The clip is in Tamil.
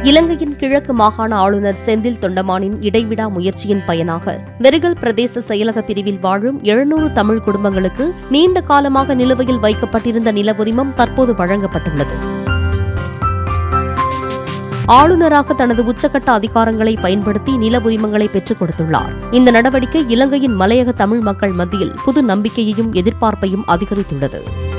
இலங்கையின் கிழக்கு மாகாண ஆளுநர் செந்தில் தொண்டமானின் இடைவிடா முயற்சியின் பயனாக வெரிகல் பிரதேச செயலக பிரிவில் வாழும் 700 தமிழ் குடும்பங்களுக்கு நீண்ட காலமாக நிலுவையில் வைக்கப்பட்டிருந்த நில உரிமம் தற்போது வழங்கப்பட்டுள்ளது. ஆளுநராக தனது உச்சக்கட்ட அதிகாரங்களை பயன்படுத்தி நில உரிமங்களை பெற்றுக் கொடுத்துள்ளார். இந்த நடவடிக்கை இலங்கையின் மலையக தமிழ் மக்கள் மத்தியில் புது நம்பிக்கையையும் எதிர்பார்ப்பையும் அதிகரித்துள்ளது.